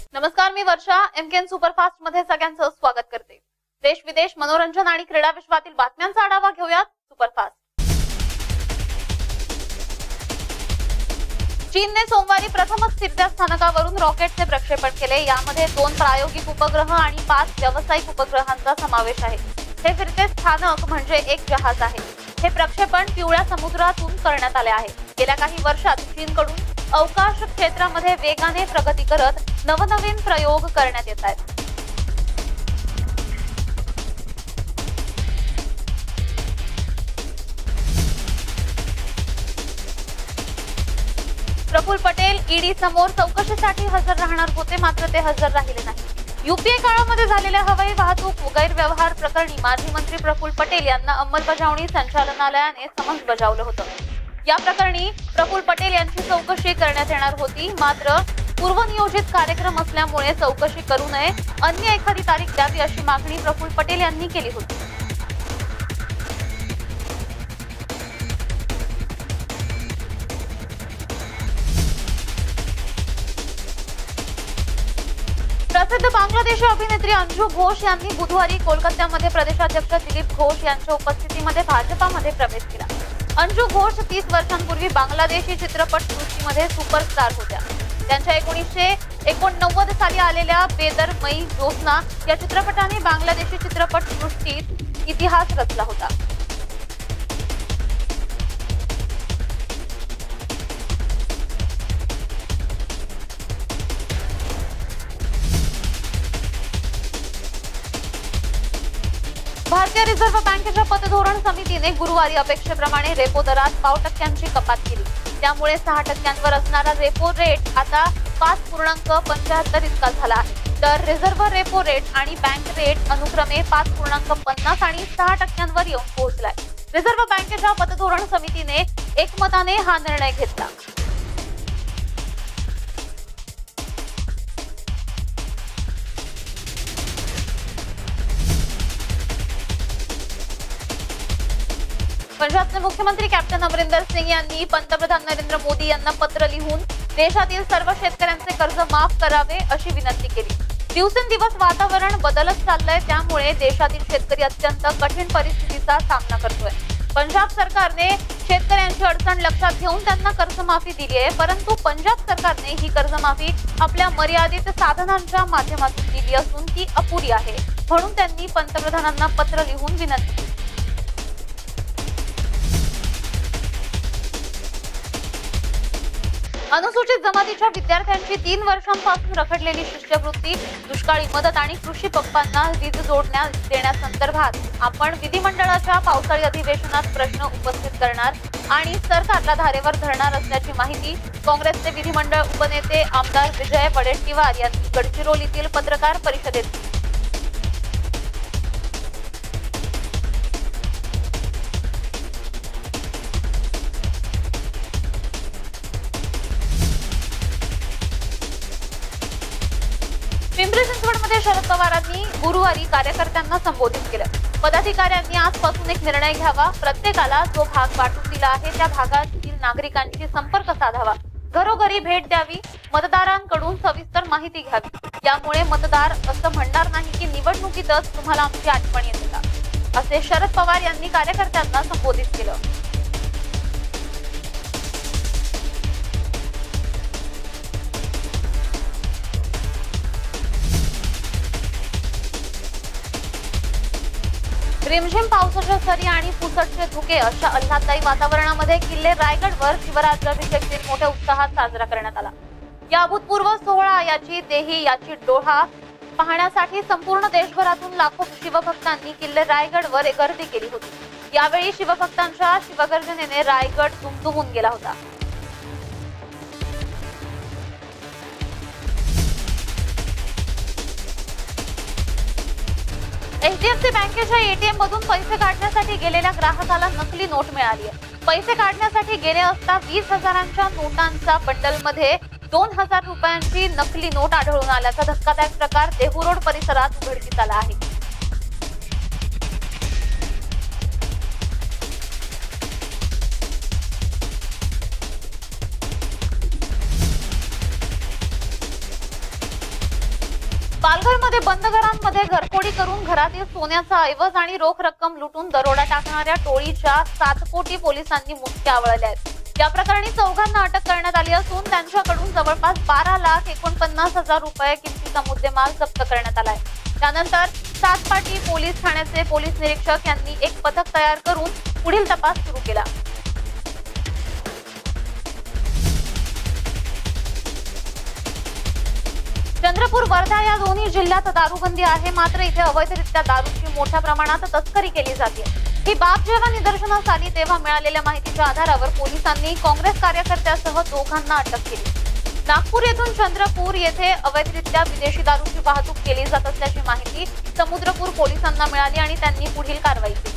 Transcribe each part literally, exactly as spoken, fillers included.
नमस्कार, मी वर्षा. MKN superfast मध्ये सगळ्यांचं स्वागत करते. देश विदेश, मनोरंजन आणि क्रीडा विश्वातील बातम्यांचा आढावा घेऊयात सुपरफास्ट. चीनने सोमवारी प्रथमच फिरत्या स्थानकावरून रॉकेटचे प्रक्षेपण केले. यामध्ये दोन प्रायोगिक उपग्रह आणि पाच व्यावसायिक उपग्रहांचा समावेश आहे. हे फिरते स्थानक म्हणजे एक जहाज आहे. हे प्रक्षेपण पिवळ्या समुद्रातून करण्यात आले आहे. गेल्या काही वर्षात चीनकडून अवकाश क्षेत्रामध्ये वेगाने प्रगती करत नवनवीन प्रयोग करण्यात येत आहेत. प्रफुल्ल पटेल ईडी समोर चौकशीसाठी हजर राहणार होते, मात्र ते हजर राहिले नाही. युपीए काळामध्ये झालेल्या हवाई वाहतूक गैरव्यवहार प्रकरणी माजी मंत्री प्रफुल्ल पटेल यांना अंमलबजावणी संचालनालयाने समन्स बजावलं होतं. या प्रकरणी प्रफुल्ल पटेल यांची चौकशी करण्यात येणार होती, मात्र पूर्वनियोजित कार्यक्रम असल्यामुळे चौकशी करू नये, अन्य एखादी तारीख द्यावी अशी मागणी प्रफुल्ल पटेल यांनी केली होती. प्रसिद्ध बांगलादेशी अभिनेत्री अंजू घोष यांनी बुधवारी कोलकात्यामध्ये प्रदेशाध्यक्ष दिलीप घोष यांच्या उपस्थितीमध्ये भाजपामध्ये प्रवेश केला. अंजू घोष तीस वर्षांपूर्वी बांगलादेशी चित्रपट सृष्टीमध्ये सुपरस्टार होत्या. त्यांच्या एकोणीसशे एकोणनव्वद साली आलेल्या बेदर मई जोत्स्ना या चित्रपटाने बांगलादेशी चित्रपट सृष्टीत इतिहास रचला होता. भारतीय रिझर्व्ह बँकेच्या पतधोरण समितीने गुरुवारी अपेक्षेप्रमाणे रेपो दरात पाव टक्क्यांची कपात केली. त्यामुळे सहा टक्क्यांवर असणारा रेपो रेट आता पाच पूर्णांक पंच्याहत्तर इतका झाला आहे. तर रिझर्व्ह रेपो रेट आणि बँक रेट अनुक्रमे पाच पूर्णांक पन्नास आणि सहा टक्क्यांवर येऊन पोहोचलाय. रिझर्व्ह बँकेच्या पतधोरण समितीने एकमताने हा निर्णय घेतला. पंजाबचे मुख्यमंत्री कॅप्टन अमरिंदर सिंग यांनी पंतप्रधान नरेंद्र मोदी यांना पत्र लिहून देशातील सर्व शेतकऱ्यांचे कर्ज माफ करावे अशी विनंती केली. दिवसेंदिवस वातावरण बदलत चाललंय, त्यामुळे देशातील शेतकरी अत्यंत कठीण परिस्थितीचा सामना करतोय. पंजाब सरकारने शेतकऱ्यांची अडचण लक्षात घेऊन त्यांना कर्जमाफी दिली आहे, परंतु पंजाब सरकारने ही कर्जमाफी आपल्या मर्यादित साधनांच्या माध्यमातून दिली असून ती अपुरी आहे. म्हणून त्यांनी पंतप्रधानांना पत्र लिहून विनंती केली. अनुसूचित जमातीच्या विद्यार्थ्यांची तीन वर्षांपासून रखडलेली शिष्यवृत्ती, दुष्काळी मदत आणि कृषी पंपांना वीज जोडण्या देण्यासंदर्भात आपण विधिमंडळाच्या पावसाळी अधिवेशनात प्रश्न उपस्थित करणार आणि सरकारला धारेवर धरणार असल्याची माहिती काँग्रेसचे विधिमंडळ उपनेते आमदार विजय वडेट्टीवार यांनी गडचिरोलीतील पत्रकार परिषदेत दिली. पिंपरी चिंचवडमध्ये शरद पवारांनी गुरुवारी कार्यकर्त्यांना संबोधित केलं. पदाधिकाऱ्यांनी आजपासून एक निर्णय घ्यावा. प्रत्येकाला जो भाग वाटून दिला आहे त्या भागातील नागरिकांशी संपर्क साधावा, घरोघरी भेट द्यावी, मतदारांकडून सविस्तर माहिती घ्यावी. यामुळे मतदार असं म्हणणार नाही की निवडणुकीतच तुम्हाला आमची आठवण येते का, असे शरद पवार यांनी कार्यकर्त्यांना संबोधित केलं. रिमझिम पावसाच्या सरी आणि पुसटचे धुके अशा आल्हाददायी वातावरणामध्ये किल्ले रायगडवर शिवराज्याभिषेक दिन मोठ्या उत्साहात साजरा करण्यात आला. या अभूतपूर्व सोहळा, याची देही याची डोळा पाहण्यासाठी संपूर्ण देशभरातून लाखो शिवभक्तांनी किल्ले रायगडवर गर्दी केली होती. यावेळी शिवभक्तांच्या शिवगर्जनेने रायगड दुमदुमून गेला होता. एचडीएफसी बँकेच्या एटीएम मधून पैसे काढण्यासाठी गेलेल्या ग्राहकाला नकली नोट मिळाली आहे. पैसे काढण्यासाठी गेले असता वीस हजारांच्या नोटांच्या बंडलमध्ये दोन हजार रुपयांची नकली नोट आढळून आल्याचा धक्कादायक प्रकार देहू रोड परिसरात उघडकीस आला आहे. पालघरमध्ये बंद घरांमध्ये घरफोडी करून घरातील सोन्याचा ऐवज आणि रोख रक्कम लुटून दरोडा टाकणाऱ्या टोळीच्या सात कोटी पोलिसांनी मुसक्या आवळल्या आहेत। या प्रकरणी चौघांना अटक करण्यात आली असून त्यांच्याकडून जवळपास बारा लाख एकोणपन्नास हजार रुपये किमतीचा मुद्देमाल जप्त करण्यात आलाय। त्यानंतर सातपाटी पोलीस ठाण्याचे पोलीस निरीक्षक यांनी एक पथक तयार करून पुढील तपास सुरू केला। चंद्रपूर वर्धा या दोन्ही जिल्ह्यात दारूबंदी आहे, मात्र इथे अवैधरित्या दारूची मोठ्या प्रमाणात तस्करी केली जाते। ही बाब जेव्हा निदर्शनास आली तेव्हा मिळालेल्या माहितीच्या आधारावर पोलिसांनी काँग्रेस कार्यकर्त्यासह दोघांना अटक केली। नागपूर येथून चंद्रपूर येथे अवैधरित्या विदेशी दारूची वाहतूक केली जात असल्याची माहिती समुद्रपूर पोलिसांना मिळाली आणि त्यांनी पुढील कारवाई केली।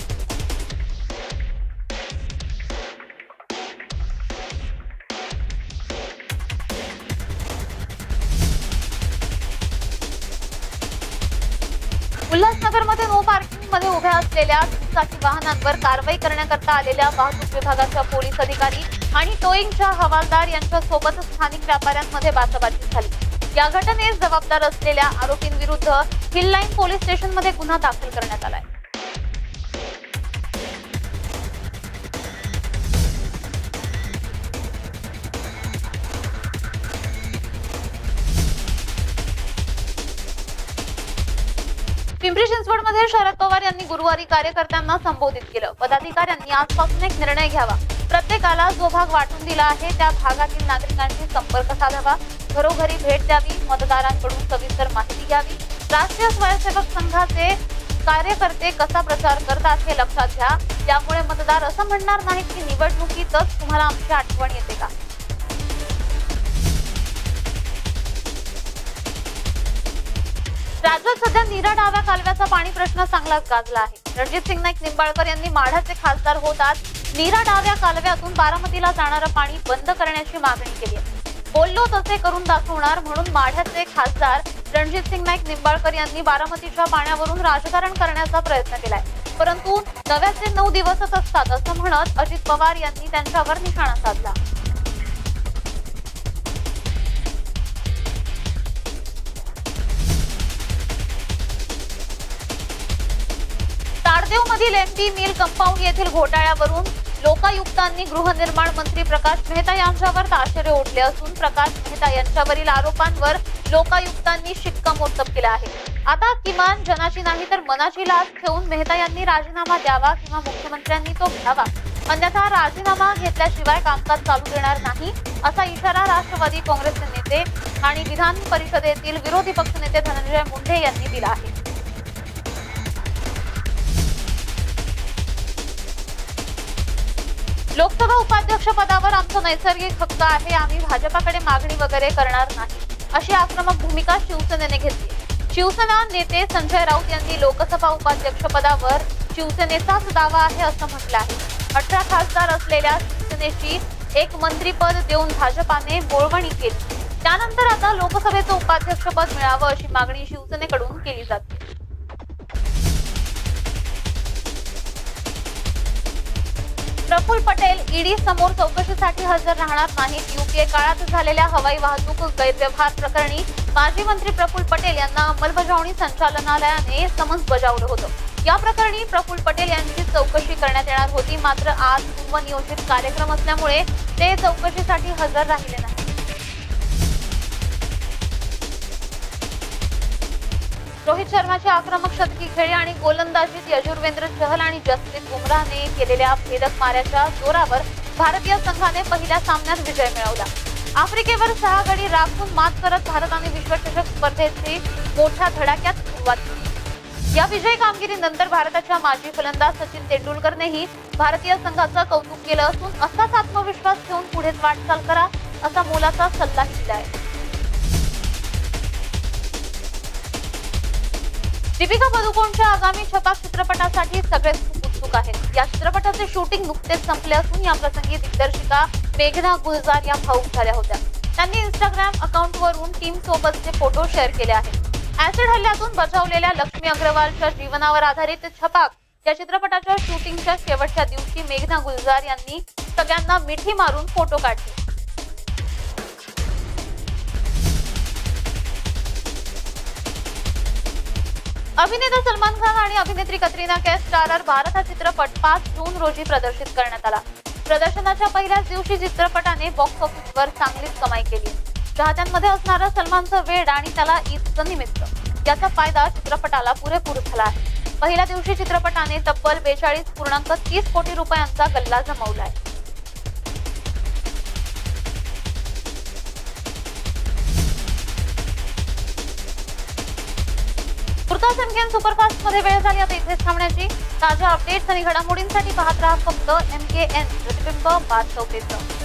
उल्हासनगरमध्ये नो पार्किंग मध्ये उभ्या असलेल्या दुचाकी वाहनांवर कारवाई करण्याकरता आलेल्या वाहतूक विभागाच्या पोलीस अधिकारी आणि टोईंगच्या हवालदार यांच्या सोबत स्थानिक व्यापाऱ्यांमध्ये बाचाबाची झाली। या घटनेस जबाबदार असलेल्या आरोपींविरुद्ध हिल लाईन पोलीस स्टेशनमध्ये गुन्हा दाखल करण्यात आलाय। पिंपरी चिंचवडमध्ये शरद पवार यांनी गुरुवारी कार्यकर्त्यांना संबोधित केलं। पदाधिकाऱ्यांनी आजपासून एक निर्णय घ्यावा, प्रत्येकाला जो भाग वाटून दिला आहे त्या भागातील नागरिकांशी संपर्क साधावा, घरोघरी भेट द्यावी, मतदारांकडून सविस्तर माहिती घ्यावी, राष्ट्रीय स्वयंसेवक संघाचे कार्यकर्ते कसा प्रचार करतात हे लक्षात घ्या, त्यामुळे मतदार असं म्हणणार नाहीत की निवडणुकीतच तुम्हाला आमची आठवण येते का। राज्यात सध्या नीरा डाव्या कालव्याचा पाणी प्रश्न चांगलाच गाजला आहे। रणजित सिंग नाईक निंबाळकर यांनी माढ्याचे खासदार होतात नीरा डाव्या कालव्यातून बारामतीला जाणारं पाणी बंद करण्याची मागणी केली आहे। बोललो तसे करून दाखवणार म्हणून माढ्याचे खासदार रणजित सिंग नाईक निंबाळकर यांनी बारामतीच्या पाण्यावरून राजकारण करण्याचा प्रयत्न केलाय, परंतु नव्याचे नऊ दिवसच असतात असं म्हणत अजित पवार यांनी त्यांच्यावर निशाणा साधला। ताडदेव मधील एमडी मिल कंपाऊंड येथील घोटाळ्यावरून लोकायुक्तांनी गृहनिर्माण मंत्री प्रकाश मेहता यांच्यावर ताशेरे ओढले असून प्रकाश मेहता यांच्यावरील आरोपांवर लोकायुक्तांनी शिक्कामोर्तब केलं आहे। आता किमान जनाची नाही तर मनाची लाज ठेवून मेहता यांनी राजीनामा द्यावा किंवा मुख्यमंत्र्यांनी तो घ्यावा, अन्यथा राजीनामा घेतल्याशिवाय कामकाज चालू देणार नाही असा इशारा राष्ट्रवादी काँग्रेसचे नेते आणि विधान परिषदेतील विरोधी पक्षनेते धनंजय मुंडे यांनी दिला आहे। लोकसभा उपाध्यक्ष पदावर आमचा नैसर्गिक हक्क आहे, आम्ही भाजपाकडे मागणी वगैरे करणार नाही अशी आक्रमक भूमिका शिवसेनेने घेतली। शिवसेना नेते संजय राऊत यांनी लोकसभा उपाध्यक्ष पदावर शिवसेनेचाच दावा आहे असं म्हटलं आहे। अठरा खासदार असलेल्या शिवसेनेची एक मंत्रीपद देऊन भाजपाने बोळवणी केली, त्यानंतर आता लोकसभेचं उपाध्यक्षपद मिळावं अशी मागणी शिवसेनेकडून केली जाते। प्रफुल्ल पटेल ईडी समोर चौकशीसाठी हजर राहणार नाहीत। यूपीए काळात झालेल्या हवाई वाहतूक गैरव्यवहार प्रकरणी माजी मंत्री प्रफुल्ल पटेल यांना अंमलबजावणी संचालनालयाने समन्स बजावलं होतं। या प्रकरणी प्रफुल्ल पटेल यांची चौकशी करण्यात येणार होती, मात्र आज पूर्वनियोजित कार्यक्रम असल्यामुळे ते चौकशीसाठी हजर राहिले नाही। रोहित शर्माची आक्रमक शतकी खेळी आणि गोलंदाजीत यजुवेंद्र चहल आणि जसप्रीत बुमराहने केलेल्या भेदक माऱ्याच्या जोरावर भारतीय संघाने पहिल्या सामन्यात विजय मिळवला। आफ्रिकेवर सहा गडी राखून मात करत भारताने विश्वचषक स्पर्धेची मोठ्या धडाक्यात सुरुवात केली। या विजयी कामगिरीनंतर भारताच्या माजी फलंदाज सचिन तेंडुलकरनेही भारतीय संघाचं कौतुक केलं असून असाच आत्मविश्वास ठेवून पुढेच वाटचाल करा असा मोलाचा सल्लाही दिला आहे। दीपिका पदुकोणच्या आगामी छपाक चित्रपटासाठी सगळेच खूप उत्सुक आहेत। या चित्रपटाचे शूटिंग नुकतेच संपले असून या प्रसंगी दिग्दर्शिका मेघना गुलजार या भावूक झाल्या होत्या। त्यांनी इंस्टाग्राम अकाउंटवरून टीम सोबतचे फोटो शेअर केले आहेत। ऍसिड हल्ल्यातून बचावलेल्या लक्ष्मी अग्रवालच्या जीवनावर आधारित छपाक या चित्रपटाच्या शूटिंगच्या शेवटच्या दिवशी मेघना गुलजार यांनी सगळ्यांना मिठी मारून फोटो काढले। अभिनेता सलमान खान आणि अभिनेत्री कतरिना कैफ स्टारर भारत हा चित्रपट पाच जून रोजी प्रदर्शित करण्यात आला. प्रदर्शनाच्या पहिल्याच दिवशी चित्रपटाने बॉक्स ऑफिसवर चांगलीच कमाई केली. चाहत्यांमध्ये असणारा सलमानचा वेड आणि त्याला ईदचं निमित्त याचा फायदा चित्रपटाला पुरेपूर झाला आहे. पहिल्या दिवशी चित्रपटाने तब्बल बेचाळीस पूर्णांक तीस कोटी रुपयांचा गल्ला जमवलाय. तुर्तास एमकेएन सुपरफास्ट मध्ये वेळ झाली आता इथेच थांबण्याची. ताज्या अपडेट्स आणि घडामोडींसाठी पाहत राहा फक्त एमकेएन प्रतिबिंब बातचौकीचं.